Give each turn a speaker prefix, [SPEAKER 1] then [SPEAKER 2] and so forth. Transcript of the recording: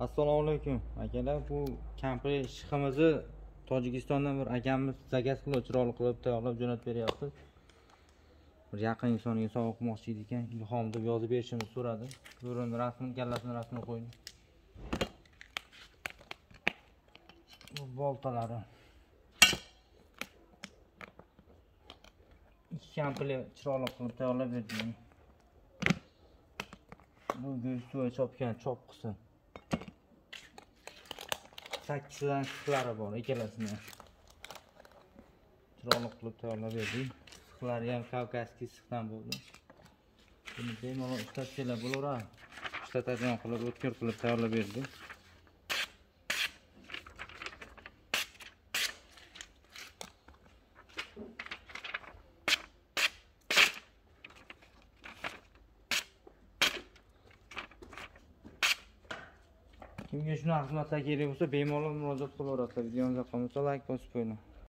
[SPEAKER 1] Assalomu alaykum akalar. Bu kampir shiximizni Tojikistondan bir akamiz zakaz qilib, chiroyli qilib tayyorlab jo'natib beryapti. Bir yaqin insonga sovg'a qilmoqchi ekan, ilhom deb yozib berishimizni so'radi. Ko'rinib rasmini, kallasini rasmini qo'ying. Bu boltalari. Ikki kampirli chiroyli qilib tayyorlab berdim. Bu go'shtga chopgan chopqisi. 8 dan sixlari bor, ikkalasini. Chiroyli qilib tayyorlab berdim. Sixlari ham kavkazskiy sixdan bo'ldi. Buni bemalol ishlatsalar bo'laveradi. Ishlatadigan qilib, o'tkir qilib tayyorlab berdim. Kimga shunaqa xizmatlar kerak bo'lsa, bemalol murojaat qilaverasizlar. Videomiz yoqqan bo'lsa, like bosib qo'ying.